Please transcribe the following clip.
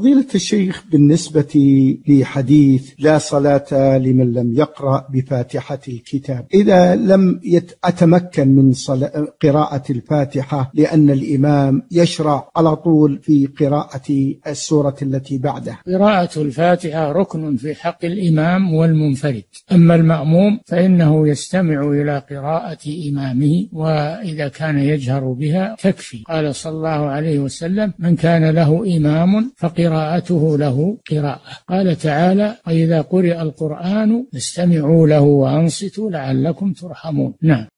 فضيلة الشيخ، بالنسبة لحديث لا صلاة لمن لم يقرأ بفاتحة الكتاب، إذا لم أتمكن من قراءة الفاتحة لأن الإمام يشرع على طول في قراءة السورة التي بعدها. قراءة الفاتحة ركن في حق الإمام والمنفرد، أما المأموم فإنه يستمع إلى قراءة إمامه، وإذا كان يجهر بها تكفي. قال صلى الله عليه وسلم: من كان له إمام فقراءته له قراءة. قال تعالى: وإذا قرئ القرآن فاستمعوا له وأنصتوا لعلكم ترحمون. نعم.